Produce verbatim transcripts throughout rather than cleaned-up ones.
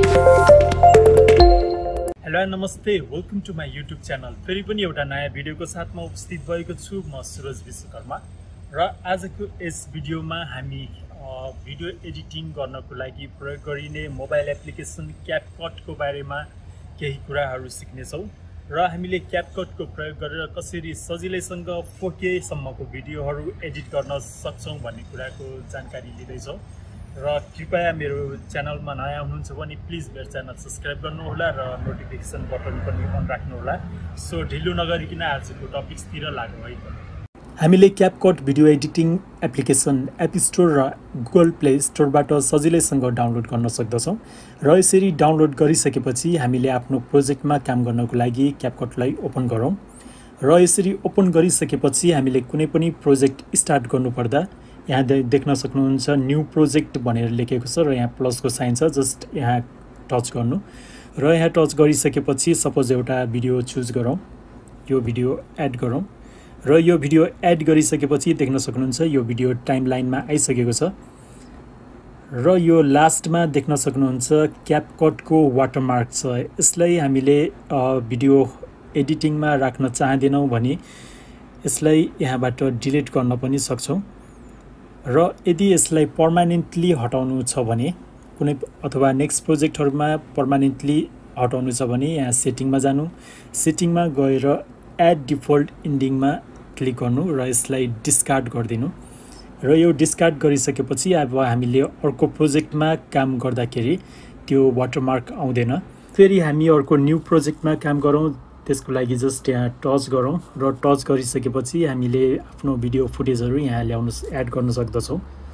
Hello नमस्ते, welcome to my YouTube channel. फेरि पनि एउटा नयाँ भिडियोको साथमा उपस्थित भएको छु म सुरज विश्वकर्मा। र आजको यस भिडियोमा हामी भिडियो एडिटिङ गर्नको लागि प्रयोग गरिने मोबाइल एप्लिकेसन क्यापकटको बारेमा केही कुराहरू सिक्नेछौँ र हामीले क्यापकटको प्रयोग गरेर कसरी सजिलैसँग फोर के सम्मको भिडियोहरू एडिट गर्न सक्छौँ भन्ने कुराको जानकारी लिँदैछौँ। र कृपया मेरो च्यानलमा नयाँ हुनुहुन्छ भने प्लिज मेरो च्यानल सब्स्क्राइब गर्नुहोला र नोटिफिकेसन बटन पनि अन राख्नुहोला। सो ढिलो नगरिकन आजको टपिक्सतिर लागौँ है त। हामीले CapCut video editing application app store र गुगल प्ले स्टोरबाट सजिलैसँग डाउनलोड गर्न सक्दछौँ। र यसरी डाउनलोड गरिसकेपछि हामीले आफ्नो प्रोजेक्टमा काम गर्नको लागि क्यापकटलाई ओपन गरौँ। र यसरी ओपन गरिसकेपछि हामीले कुनै पनि प्रोजेक्ट स्टार्ट गर्नुपर्दा यहाँ देख्न सक्नुहुन्छ न्यू प्रोजेक्ट भनेर लेखेको छ र यहाँ प्लसको साइन छ। जस्ट यहाँ टच गर्नु र यहाँ टच गरिसकेपछि सपोज एउटा भिडियो चुज गरौँ, यो भिडियो एड गरौँ र यो भिडियो एड गरिसकेपछि देख्न सक्नुहुन्छ यो भिडियो टाइमलाइनमा आइसकेको छ। र यो लास्टमा देख्न सक्नुहुन्छ क्यापकटको वाटरमार्क छ। यसलाई हामीले भिडियो एडिटिङमा राख्न चाहँदैनौँ भने यसलाई यहाँबाट डिलिट गर्न पनि सक्छौँ। र यदि यसलाई पर्मानेन्टली हटाउनु छ भने कुनै अथवा नेक्स्ट प्रोजेक्टहरुमा पर्मानेन्टली हटाउनु छ भने यहाँ सेटिङमा जानु, सेटिङमा गएर एड डिफल्ट इन्डिङमा क्लिक गर्नु र यसलाई डिस्कार्ड गरिदिनु। र यो डिस्कार्ड गरिसकेपछि अब हामीले अर्को प्रोजेक्टमा काम गर्दाखेरि त्यो वाटरमार्क आउँदैन। फेरि हामी अर्को न्यू प्रोजेक्टमा काम गरौँ, त्यसको लागि जस्ट यहाँ टच गरौँ र टच गरिसकेपछि हामीले आफ्नो भिडियो फुटेजहरू यहाँ ल्याउन एड गर्न सक्दछौँ।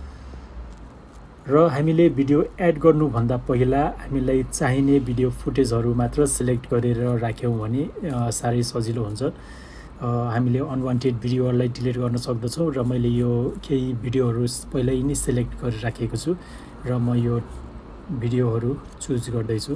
र हामीले भिडियो एड गर्नुभन्दा पहिला हामीलाई चाहिने भिडियो फुटेजहरू मात्र सिलेक्ट गरेर राख्यौँ भने साह्रै सजिलो हुन्छ। हामीले अनवान्टेड भिडियोहरूलाई डिलिट गर्न सक्दछौँ र मैले यो केही भिडियोहरू पहिल्यै नै सिलेक्ट गरेर राखेको छु र म यो भिडियोहरू चुज गर्दैछु।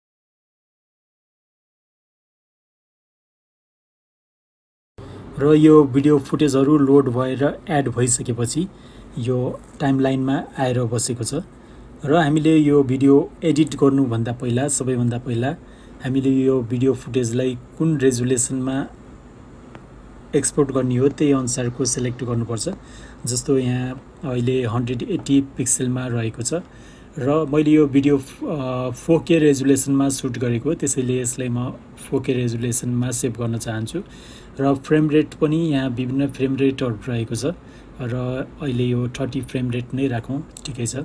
र यो भिडियो फुटेजहरू लोड भएर एड भइसकेपछि यो टाइमलाइनमा आएर बसेको छ। र हामीले यो भिडियो एडिट गर्नुभन्दा पहिला सबैभन्दा पहिला हामीले यो भिडियो फुटेजलाई कुन रेजुलेसनमा एक्सपोर्ट गर्ने हो त्यही अनुसारको सिलेक्ट गर्नुपर्छ। जस्तो यहाँ अहिले हन्ड्रेड एट्टी पिक्सलमा रहेको छ र मैले यो भिडियो फोर के रेजुलेसनमा सुट गरेको, त्यसैले यसलाई म फोर के रेजुलेसनमा सेभ गर्न चाहन्छु। र फ्रेम रेट पनि यहाँ विभिन्न फ्रेम रेटहरू रहेको छ र अहिले यो थर्टी फ्रेम रेट नै राखौँ, ठिकै छ।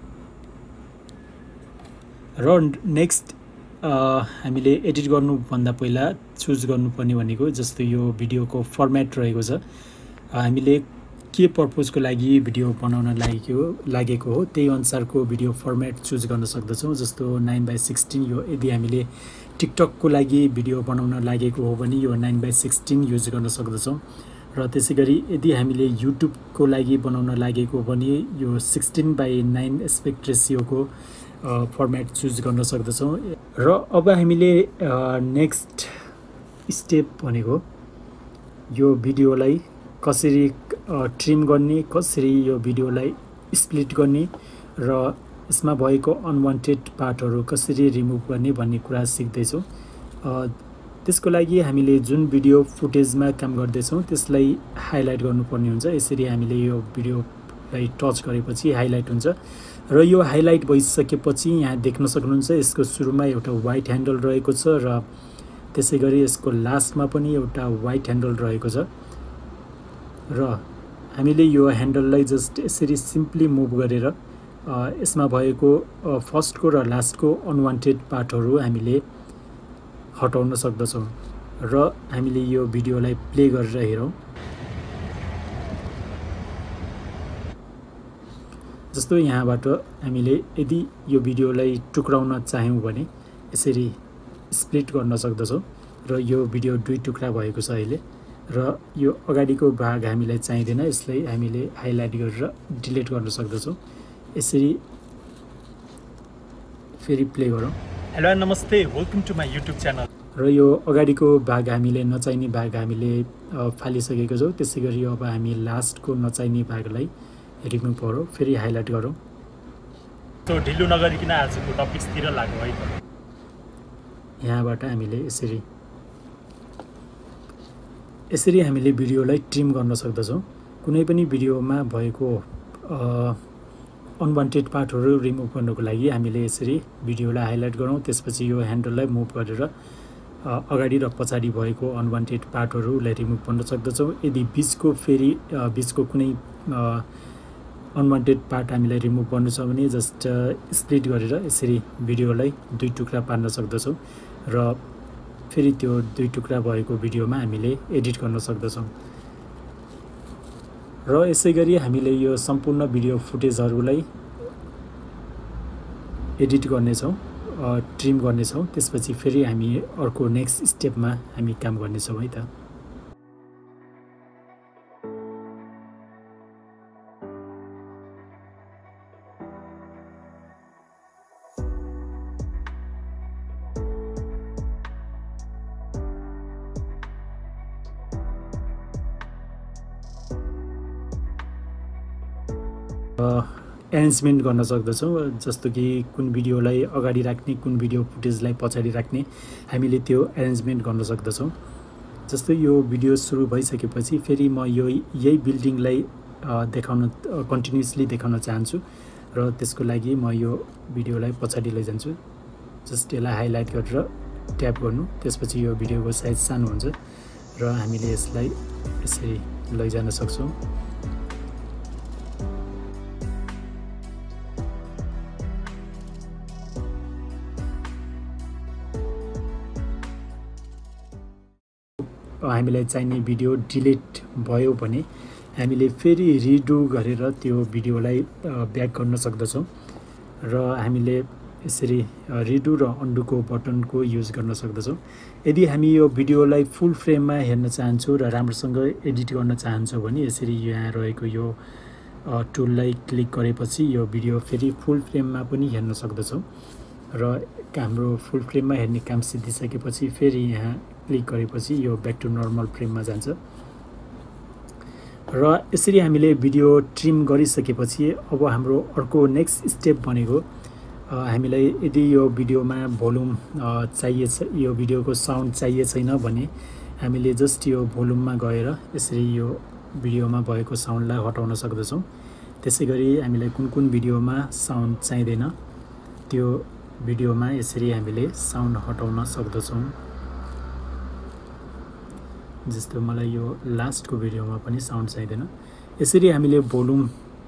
र नेक्स्ट हामीले एडिट गर्नुभन्दा पहिला चुज गर्नुपर्ने भनेको जस्तो यो भिडियोको फर्मेट रहेको छ। हामीले के पर्पजको लागि भिडियो बनाउन लागेको लागेको हो त्यही अनुसारको भिडियो फर्मेट चुज गर्न सक्दछौँ। जस्तो नाइन बाई सिक्सटिन, यो यदि हामीले टिकटकको लागि भिडियो बनाउन लागेको हो भने यो नाइन बाई सिक्सटिन युज गर्न सक्दछौँ। र त्यसै गरी यदि हामीले युट्युबको लागि बनाउन लागेको हो भने यो सिक्सटिन बाई नाइन एस्पेक्ट रेसियोको फर्मेट चुज गर्न सक्दछौँ। र अब हामीले नेक्स्ट स्टेप भनेको यो भिडियोलाई कसरी ट्रिम गर्ने, कसरी यो भिडियोलाई स्प्लिट गर्ने र यसमा भएको अनवान्टेड पार्टहरू कसरी रिमुभ गर्ने भन्ने कुरा सिक्दैछौँ। त्यसको लागि हामीले जुन भिडियो फुटेजमा काम गर्दैछौँ त्यसलाई हाइलाइट गर्नुपर्ने हुन्छ। यसरी हामीले यो भिडियोलाई टच गरेपछि हाइलाइट हुन्छ र यो हाइलाइट भइसकेपछि यहाँ देख्न सक्नुहुन्छ यसको सुरुमा एउटा वाइट ह्यान्डल रहेको छ र त्यसै गरी यसको लास्टमा पनि एउटा वाइट ह्यान्डल रहेको छ। र हामीले यो ह्यान्डललाई जस्ट यसरी सिम्पली मुभ गरेर यसमा भएको फर्स्टको र लास्टको अनवान्टेड पार्टहरू हामीले हटाउन सक्दछौँ। र हामीले यो भिडियोलाई प्ले गरेर हेरौँ। जस्तो यहाँबाट हामीले यदि यो भिडियोलाई टुक्राउन चाह्यौँ भने यसरी स्प्लिट गर्न सक्दछौँ र यो भिडियो दुई टुक्रा भएको छ अहिले। र यो अगाडिको भाग हामीलाई चाहिँदैन, यसलाई हामीले हाइलाइट गरेर डिलिट गर्न सक्दछौँ। यसरी फेरि प्ले गरौँ। हेलो नमस्ते, welcome to my YouTube channel. र यो अगाडिको भाग हामीले नचाहिने भाग हामीले फालिसकेको छौँ। त्यसै गरी अब हामी लास्टको नचाहिने भागलाई रिमुभ गरौँ, फेरि हाइलाइट गरौँ। सो ढिलो नगरिकन आजको टपिक्सतिर लागौँ है त। यहाँबाट हामीले यसरी यसरी हामीले भिडियोलाई ट्रिम गर्न सक्दछौँ। कुनै पनि भिडियोमा भएको अनवान्टेड पार्टहरू रिमुभ गर्नको लागि हामीले यसरी भिडियोलाई हाइलाइट गरौँ, त्यसपछि यो ह्यान्डललाई मुभ गरेर अगाडि र पछाडि भएको अनवान्टेड पार्टहरूलाई रिमुभ गर्न सक्दछौँ। यदि बिचको फेरि बिचको कुनै अनवान्टेड पार्ट हामीलाई रिमुभ गर्नु छ भने जस्ट स्प्लिट गरेर यसरी भिडियोलाई दुई टुक्रा पार्न सक्दछौँ र फेरि त्यो दुई टुक्रा भएको भिडियोमा हामीले एडिट गर्न सक्दछौँ। र यसै गरी हामीले यो सम्पूर्ण भिडियो फुटेजहरूलाई एडिट गर्नेछौँ, ट्रिम गर्नेछौँ। त्यसपछि फेरि हामी अर्को नेक्स्ट स्टेपमा हामी काम गर्नेछौँ है त। एरेन्जमेन्ट गर्न सक्दछौँ, जस्तो कि कुन भिडियोलाई अगाडि राख्ने, कुन भिडियो फुटेजलाई पछाडि राख्ने, हामीले त्यो एरेन्जमेन्ट गर्न सक्दछौँ। जस्तो यो भिडियो सुरु भइसकेपछि फेरि म यो यही बिल्डिङलाई देखाउन कन्टिन्युसली देखाउन चाहन्छु र त्यसको लागि म यो भिडियोलाई पछाडि लैजान्छु। जस्ट यसलाई हाइलाइट गरेर ट्याप गर्नु, त्यसपछि यो भिडियोको साइज सानो हुन्छ र हामीले यसलाई यसरी लैजान सक्छौँ। हामीलाई चाहिने भिडियो डिलिट भयो भने हामीले फेरि रिडु गरेर त्यो भिडियोलाई ब्याक गर्न सक्दछौँ र हामीले यसरी रिडु र अन्डुको बटनको युज गर्न सक्दछौँ। यदि हामी यो भिडियोलाई फुल फ्रेममा हेर्न चाहन्छौँ र राम्रोसँग एडिट गर्न चाहन्छौँ भने यसरी यहाँ रहेको यो टुललाई क्लिक गरेपछि यो भिडियो फेरि फुल फ्रेममा पनि हेर्न सक्दछौँ र हाम्रो फुल फ्रेममा हेर्ने काम सिद्धिसकेपछि फेरि यहाँ क्लिक गरेपछि यो ब्याक टु नर्मल फ्रेममा जान्छ। र यसरी हामीले भिडियो ट्रिम गरिसकेपछि अब हाम्रो अर्को नेक्स्ट स्टेप भनेको हामीलाई यदि यो भिडियोमा भोल्युम चाहिएछ, यो भिडियोको साउन्ड चाहिए छैन भने हामीले जस्ट यो भोल्युममा गएर यसरी यो भिडियोमा भएको साउन्डलाई हटाउन सक्दछौँ। त्यसै गरी हामीलाई कुन कुन भिडियोमा साउन्ड चाहिँदैन त्यो भिडियोमा यसरी हामीले साउन्ड हटाउन सक्दछौँ। जस्तो मलाई यो लास्टको भिडियोमा पनि साउन्ड चाहिँदैन। यसरी हामीले भोल्युम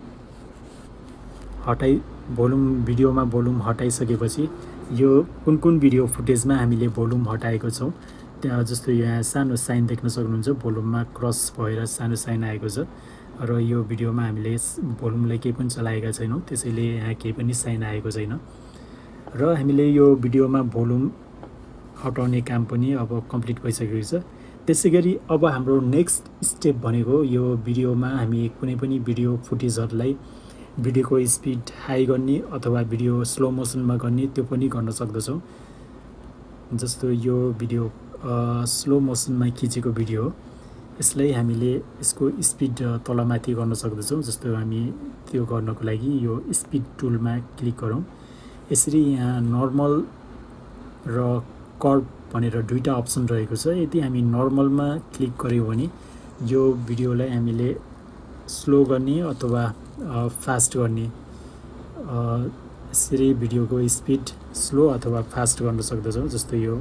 हटाइ भोल्युम भिडियोमा भोल्युम हटाइसकेपछि यो कुन कुन भिडियो फुटेजमा हामीले भोल्युम हटाएको छौँ त्यहाँ जस्तो यहाँ सानो साइन देख्न सक्नुहुन्छ, भोल्युममा क्रस भएर सानो साइन आएको छ र यो भिडियोमा हामीले भोल्युमलाई केही पनि चलाएका छैनौँ, त्यसैले यहाँ केही पनि साइन आएको छैन र हामीले यो भिडियोमा भोल्युम हटाउने काम पनि अब कम्प्लिट भइसकेको छ। त्यसै गरी अब हाम्रो नेक्स्ट स्टेप भनेको यो भिडियोमा हामी कुनै पनि भिडियो फुटेजहरूलाई भिडियोको स्पिड हाई गर्ने अथवा भिडियो स्लो मोसनमा गर्ने त्यो पनि गर्न सक्दछौँ। जस्तो यो भिडियो स्लो मोसनमा खिचेको भिडियो हो, यसलाई हामीले यसको स्पिड तलमाथि गर्न सक्दछौँ। जस्तो हामी त्यो गर्नको लागि यो स्पिड टुलमा क्लिक गरौँ। यसरी यहाँ नर्मल र कर्भ भनेर दुईटा अप्सन रहेको छ। यदि हामी नर्मलमा क्लिक गर्यौँ भने यो भिडियोलाई हामीले स्लो गर्ने अथवा फास्ट गर्ने, यसरी भिडियोको स्पिड स्लो अथवा फास्ट गर्न सक्दछौँ। जस्तो यो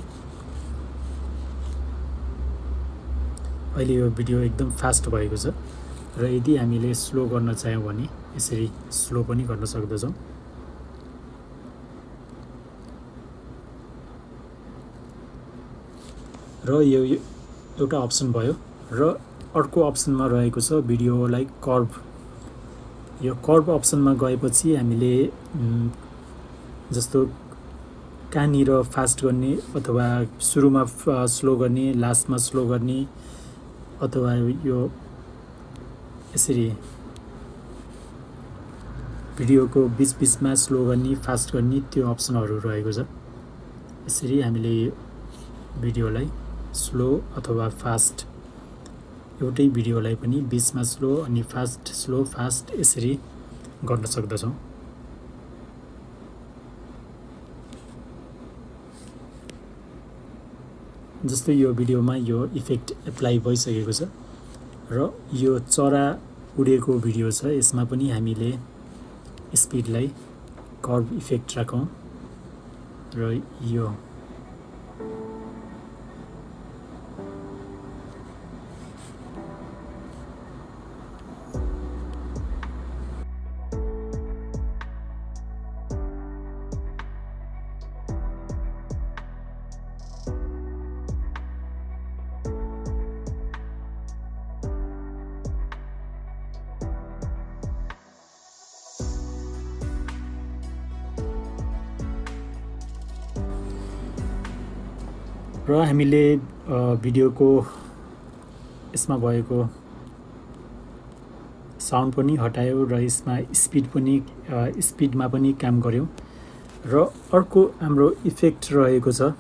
अहिले यो भिडियो एकदम फास्ट भएको छ र यदि हामीले स्लो गर्न चाह्यौँ भने यसरी स्लो पनि गर्न सक्दछौँ। र यो एउटा अप्सन भयो र अर्को अप्सनमा रहेको छ भिडियोलाई कर्भ। यो कर्भ अप्सनमा गएपछि हामीले जस्तो कहाँनिर फास्ट गर्ने अथवा सुरुमा स्लो गर्ने, लास्टमा स्लो गर्ने अथवा यो यसरी भिडियोको बिच बिचमा स्लो गर्ने, फास्ट गर्ने त्यो अप्सनहरू रहेको छ। यसरी हामीले भिडियोलाई स्लो अथवा फास्ट एउटै भिडियोलाई पनि बिचमा स्लो अनि फास्ट स्लो फास्ट यसरी गर्न सक्दछौँ। जस्तै यो भिडियोमा यो इफेक्ट एप्लाई भइसकेको छ र यो चरा उडेको भिडियो छ यसमा पनि हामीले स्पिडलाई कर्भ इफेक्ट राखौं र यो र हामीले भिडियोको यसमा भएको साउन्ड पनि हटायो र यसमा स्पिड पनि स्पिडमा पनि काम गर्यो र अर्को हाम्रो इफेक्ट रहेको छ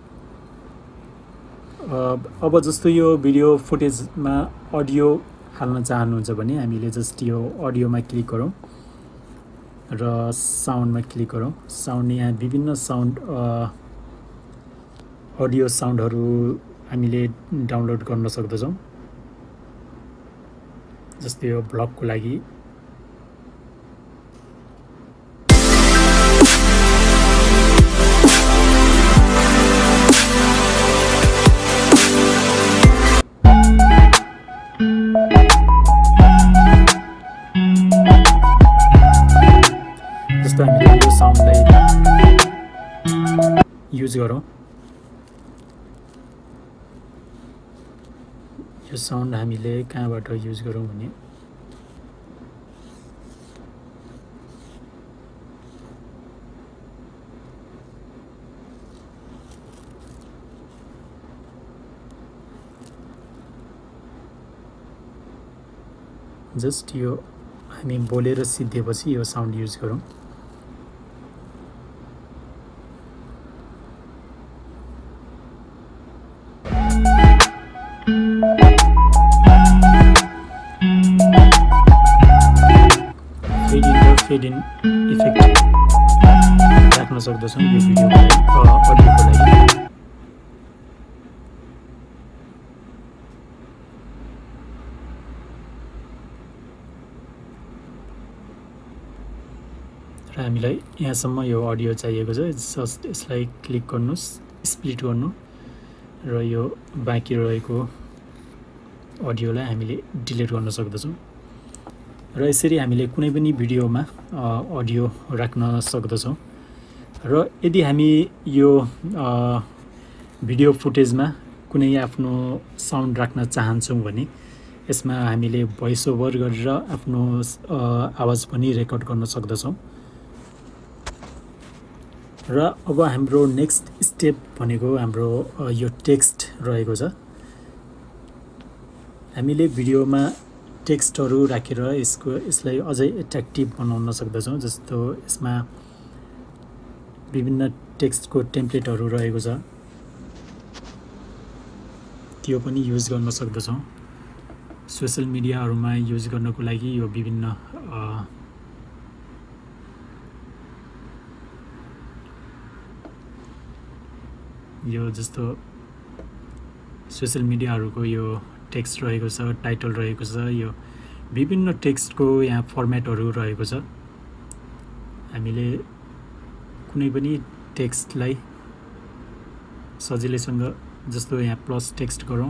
अब जस्तो यो भिडियो फुटेजमा अडियो हाल्न चाहनुहुन्छ भने हामीले जस्ट यो अडियोमा क्लिक गरौँ र साउन्डमा क्लिक गरौँ साउन्ड यहाँ विभिन्न साउन्ड अडियो साउन्डहरू हामीले डाउनलोड गर्न सक्दछौँ जस्तै यो ब्लगको लागि जस्तो हामीले यो साउन्डलाई युज गरौँ यो साउन्ड हामीले कहाँबाट युज गरौँ भने जस्ट यो हामी बोलेर सिद्धेपछि यो साउन्ड युज गरौँ फेड इन इफेक्ट राख्न सक्दछौँ यो भिडियोको लागि अडियोको लागि र हामीलाई यहाँसम्म यो अडियो चाहिएको छ जस्ट यसलाई क्लिक गर्नुस् स्प्लिट गर्नु र यो बाँकी रहेको अडियोलाई हामीले डिलिट गर्न सक्दछौँ र यसरी हामीले कुनै पनि भिडियोमा अडियो राख्न सक्दछौँ र यदि हामी यो भिडियो फुटेजमा कुनै आफ्नो साउन्ड राख्न चाहन्छौँ भने यसमा हामीले भोइस ओभर गरेर आफ्नो आवाज पनि रेकर्ड गर्न सक्दछौँ र अब हाम्रो नेक्स्ट स्टेप भनेको हाम्रो यो टेक्स्ट रहेको छ हामीले भिडियोमा टेक्स्टहरू राखेर यसको यसलाई अझै एट्र्याक्टिभ बनाउन सक्दछौँ जस्तो यसमा विभिन्न टेक्स्टको टेम्प्लेटहरू रहेको छ त्यो पनि युज गर्न सक्दछौँ सोशल मिडियाहरूमा युज गर्नको लागि यो विभिन्न यो जस्तो सोशल मिडियाहरूको यो टेक्स्ट रहेको छ टाइटल रहेको छ यो विभिन्न टेक्स्टको यहाँ फर्मेटहरू रहेको छ हामीले कुनै पनि टेक्स्टलाई सजिलैसँग जस्तो यहाँ प्लस टेक्स्ट गरौँ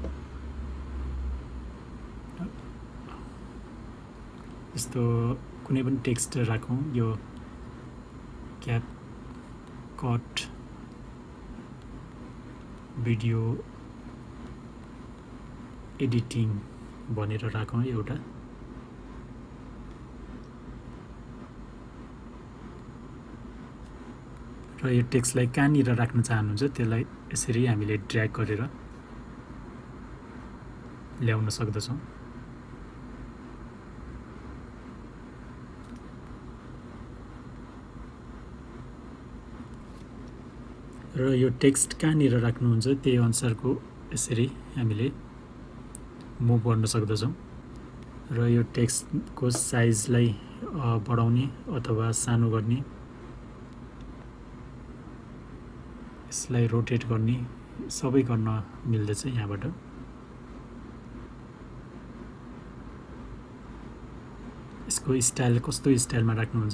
यस्तो कुनै पनि टेक्स्ट राखौँ यो CapCut भिडियो एडिटिङ भनेर राखौँ एउटा र यो टेक्स्टलाई कहाँनिर राख्न चाहनुहुन्छ त्यसलाई यसरी हामीले ड्र्याग गरेर ल्याउन सक्दछौँ र यो टेक्स्ट कहाँनिर राख्नुहुन्छ त्यही अनुसारको यसरी हामीले मुभ गर्न सक्दछौँ र यो टेक्स्टको साइजलाई बढाउने अथवा सानो गर्ने यसलाई रोटेट गर्ने सबै गर्न मिल्दछ यहाँबाट। यसको स्टाइल कस्तो स्टाइलमा राख्नुहुन्छ,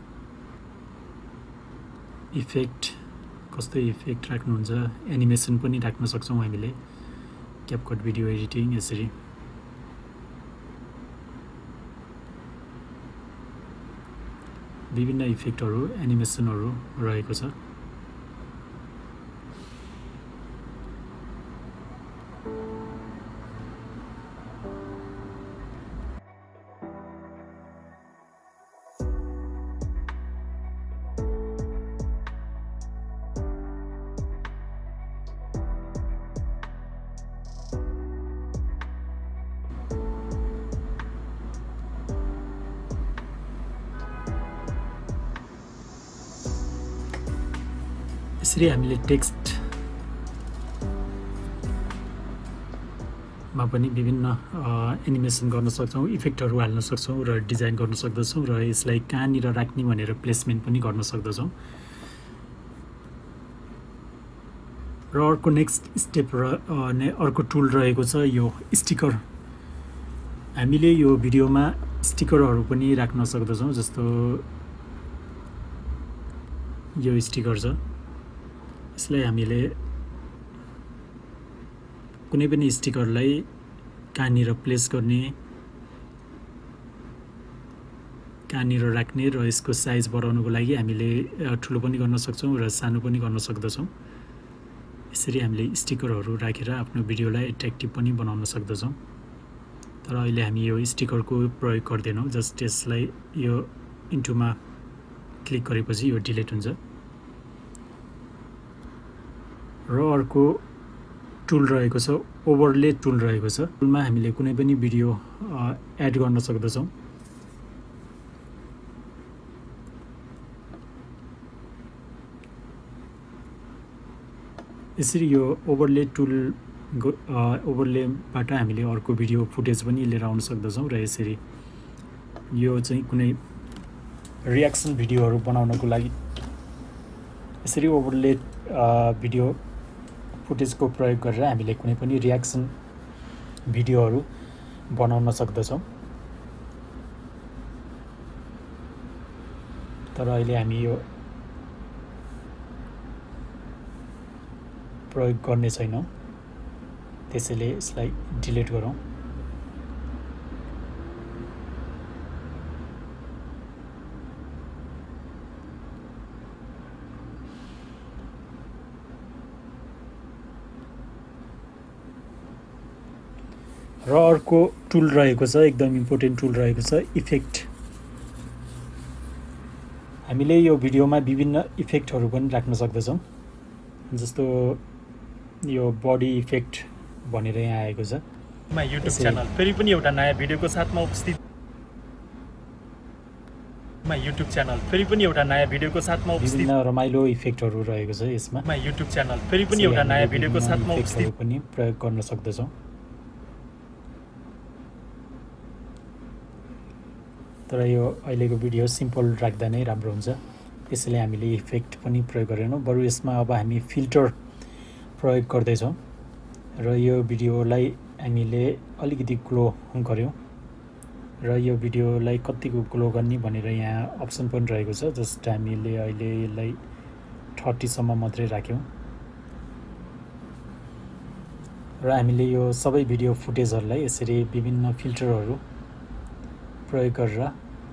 इफेक्ट कस्तो इफेक्ट राख्नुहुन्छ, एनिमेसन पनि राख्न सक्छौँ हामीले। क्यापकट भिडियो एडिटिङ यसरी विभिन्न इफेक्टहरू एनिमेसनहरू रहेको छ। यसरी हामीले टेक्स्टमा पनि विभिन्न एनिमेसन गर्न सक्छौँ, इफेक्टहरू हाल्न सक्छौँ र डिजाइन गर्न सक्दछौँ र यसलाई कहाँनिर राख्ने भनेर प्लेसमेन्ट पनि गर्न सक्दछौँ। र अर्को नेक्स्ट स्टेप र अर्को टुल रहेको छ यो स्टिकर। हामीले यो भिडियोमा स्टिकरहरू पनि राख्न सक्दछौँ, जस्तो यो स्टिकर छ। यसलाई हामीले कुनै पनि स्टिकरलाई कहाँनिर प्लेस गर्ने, कहाँनिर राख्ने र यसको साइज बढाउनुको लागि हामीले ठुलो पनि गर्न सक्छौँ र सानो पनि गर्न सक्दछौँ। यसरी हामीले स्टिकरहरू राखेर आफ्नो भिडियोलाई एट्र्याक्टिभ पनि बनाउन सक्दछौँ। तर अहिले हामी यो स्टिकरको प्रयोग गर्दैनौँ, जस्ट यसलाई यो इन्टुमा क्लिक गरेपछि यो डिलिट हुन्छ। र अर्को टुल रहेको छ ओभरले टुल रहेको छ। टुलमा हामीले कुनै पनि भिडियो एड गर्न सक्दछौँ। यसरी यो ओभरले टुल ओभरलेबाट हामीले अर्को भिडियो फुटेज पनि लिएर आउन सक्दछौँ। र यसरी यो चाहिँ कुनै रियाक्सन भिडियोहरू बनाउनको लागि यसरी ओभरले भिडियो फुटेजको प्रयोग गरेर हामीले कुनै पनि रियाक्सन भिडियोहरू बनाउन सक्दछौँ। तर अहिले हामी यो प्रयोग गर्ने छैनौँ, त्यसैले यसलाई डिलिट गरौँ। र अर्को टुल रहेको छ, एकदम इम्पोर्टेन्ट टुल रहेको छ इफेक्ट। हामीले यो भिडियोमा विभिन्न इफेक्टहरू पनि राख्न सक्दछौँ, जस्तो यो बडी इफेक्ट भनेर यहाँ आएको छ। मा युट्युब च्यानल फेरि पनि एउटा नयाँ भिडियोको साथमा उपस्थित मा युट्युब च्यानल फेरि पनि एउटा नयाँ भिडियोको साथमा उपस्थित विभिन्न रमाइलो इफेक्टहरू रहेको छ यसमा। मा युट्युब च्यानल फेरि पनि एउटा नयाँ भिडियोको साथमा उपस्थित पनि प्रयोग गर्न सक्दछौँ। तर यो अहिलेको भिडियो सिम्पल राख्दा नै राम्रो हुन्छ, त्यसैले हामीले इफेक्ट पनि प्रयोग गरेनौँ। बरु यसमा अब हामी फिल्टर प्रयोग गर्दैछौँ र यो भिडियोलाई हामीले अलिकति ग्लो गऱ्यौँ र यो भिडियोलाई कतिको ग्लो गर्ने भनेर यहाँ अप्सन पनि रहेको छ। जस्ट हामीले अहिले यसलाई थर्टीसम्म मात्रै राख्यौँ र हामीले यो सबै भिडियो फुटेजहरूलाई यसरी विभिन्न फिल्टरहरू प्रयोग गरेर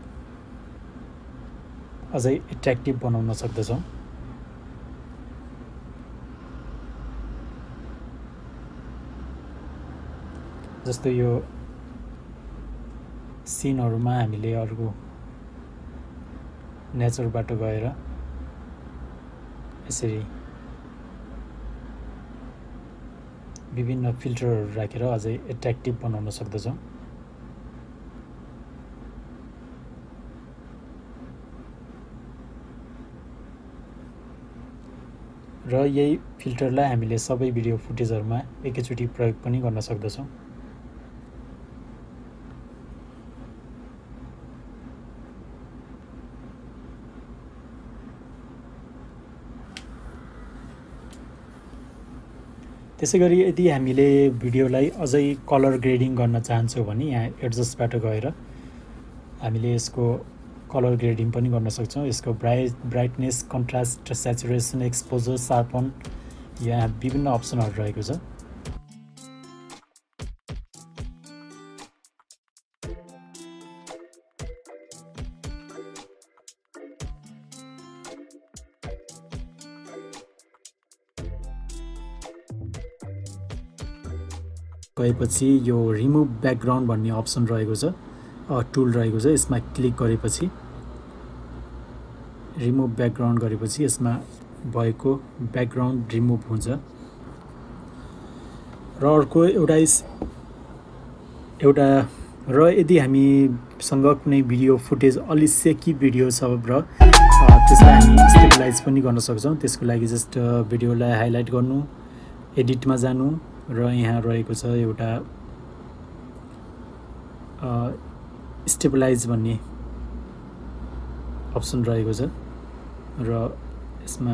अझै एट्र्याक्टिभ बनाउन सक्दछौँ। जस्तो यो सिनहरूमा हामीले अर्को नेचरबाट गएर यसरी विभिन्न फिल्टरहरू राखेर अझै एट्र्याक्टिभ बनाउन सक्दछौँ। र यही फिल्टरलाई हामीले सबै भिडियो फुटेजहरूमा एकैचोटि प्रयोग पनि गर्न सक्दछौँ। त्यसैगरी यदि हामीले भिडियोलाई अझै कलर ग्रेडिङ गर्न चाहन्छौँ भने यहाँ एडजस्टबाट गएर हामीले यसको कलर ग्रेडिङ पनि गर्न सक्छौँ। यसको bright brightness, contrast, saturation, exposure, sharpen, यहाँ विभिन्न अप्सनहरू रहेको छ। गएपछि यो रिमुभ ब्याकग्राउन्ड भन्ने अप्सन रहेको छ, टुल रहेको छ। यसमा क्लिक गरेपछि रिमुभ ब्याकग्राउन्ड गरेपछि यसमा भएको ब्याकग्राउन्ड रिमुभ हुन्छ। र अर्को एउटा एउटा र यदि हामीसँग कुनै भिडियो फुटेज अलि सेकी भिडियो छ र त्यसलाई हामी स्टेबलाइज पनि गर्न सक्छौँ। त्यसको लागि जस्ट भिडियोलाई हाइलाइट गर्नु, एडिटमा जानु र यहाँ रहेको छ एउटा स्टेबलाइज भन्ने अप्सन रहेको छ र यसमा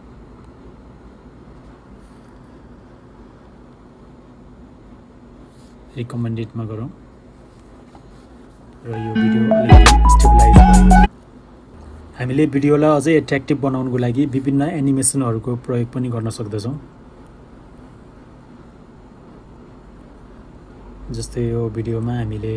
रिकमेन्डेडमा गरौँ र यो भिडियो अलिकति स्टेबलाइज भयो। हामीले भिडियोलाई अझै एट्र्याक्टिभ बनाउनको लागि विभिन्न एनिमेसनहरूको प्रयोग पनि गर्न सक्दछौँ। जस्तै यो भिडियोमा हामीले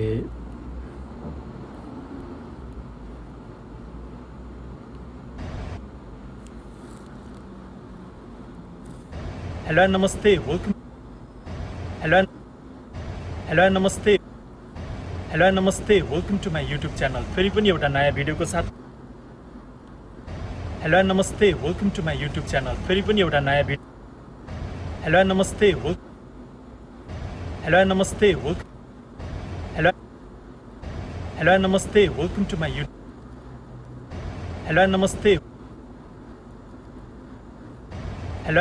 हेलो नमस्ते वेलकम हेलो हेलो नमस्ते हेलो नमस्ते welcome to my YouTube channel. फेरि पनि एउटा नयाँ भिडियोको साथ हेलो नमस्ते welcome to my YouTube channel. फेरि पनि एउटा नयाँ भिडियो हेलो नमस्ते वेलकम हेलो नमस्ते वेलकम हेलो हेलो नमस्ते welcome to my YouTube hello नमस्ते हेलो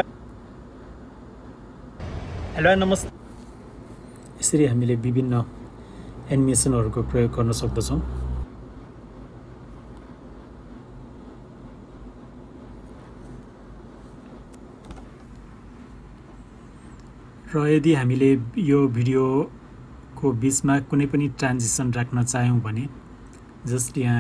हेलो नमस्ते। यसरी हामीले विभिन्न एनिमेसनहरूको प्रयोग गर्न सक्दछौँ। र यदि हामीले यो भिडियोको बिचमा कुनै पनि ट्रान्जिसन राख्न चाह्यौँ भने जस्ट यहाँ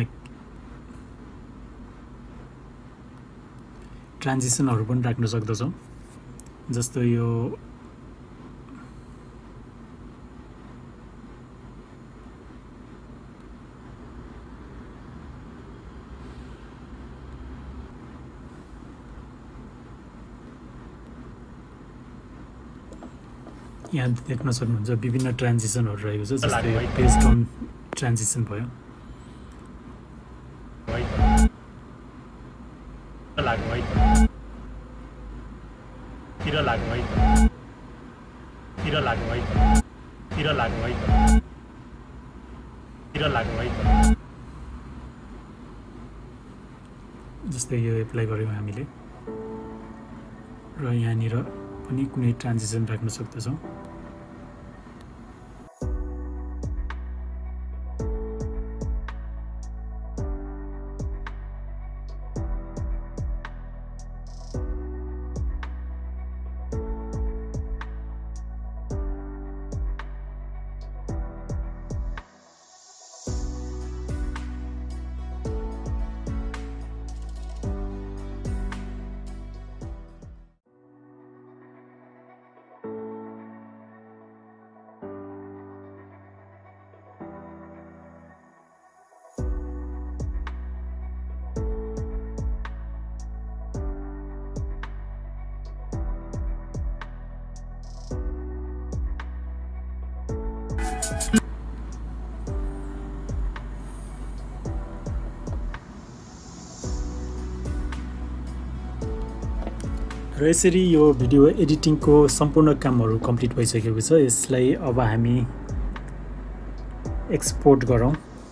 ट्रान्जिसनहरू पनि राख्न सक्दछौँ। जस्तो यो यहाँ देख्न सक्नुहुन्छ विभिन्न ट्रान्जिसनहरू रहेको छ। जस्तै बेस्ड अन ट्रान्जिसन भयो। जस्तै यो एप्लाई गऱ्यौँ हामीले र यहाँनिर पनि कुनै ट्रान्जिसन राख्न सक्दछौँ। र यसरी यो भिडियो एडिटिङको सम्पूर्ण कामहरू कम्प्लिट भइसकेको छ। यसलाई अब हामी एक्सपोर्ट गरौँ।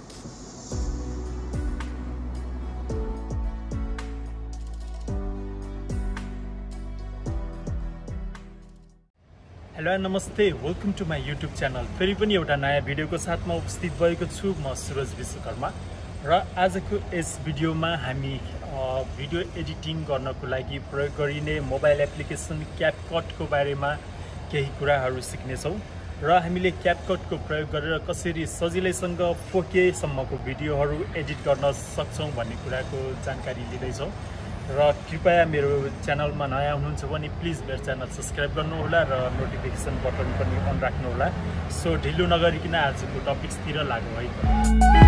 हेलो नमस्ते welcome to my YouTube channel. फेरि पनि एउटा नयाँ भिडियोको साथमा उपस्थित भएको छु म सुरज विश्वकर्मा। र आजको यस भिडियोमा हामी भिडियो एडिटिङ गर्नको लागि प्रयोग गरिने मोबाइल एप्लिकेसन क्यापकटको बारेमा केही कुराहरू सिक्नेछौँ र हामीले क्यापकटको प्रयोग गरेर कसरी सजिलैसँग फोर के सम्मको भिडियोहरू एडिट गर्न सक्छौँ भन्ने कुराको जानकारी लिँदैछौँ र कृपया मेरो च्यानलमा नयाँ हुनुहुन्छ भने प्लिज मेरो च्यानल सब्सक्राइब गर्नुहोला र नोटिफिकेसन बटन पनि अन राख्नुहोला। सो ढिलो नगरिकन आजको टपिक्सतिर लागौँ है त।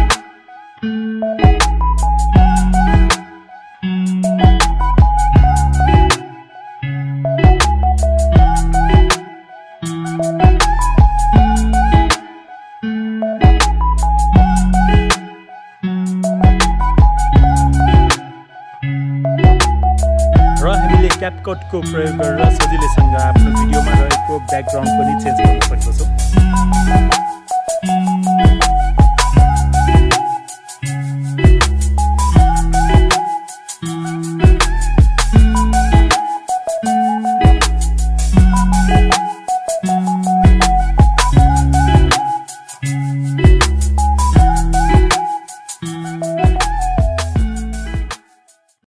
क्यापकटको प्रयोग गरेर सजिलैसँग आफ्नो भिडियोमा रहेको ब्याकग्राउन्ड पनि चेन्ज गर्न सक्दछौँ।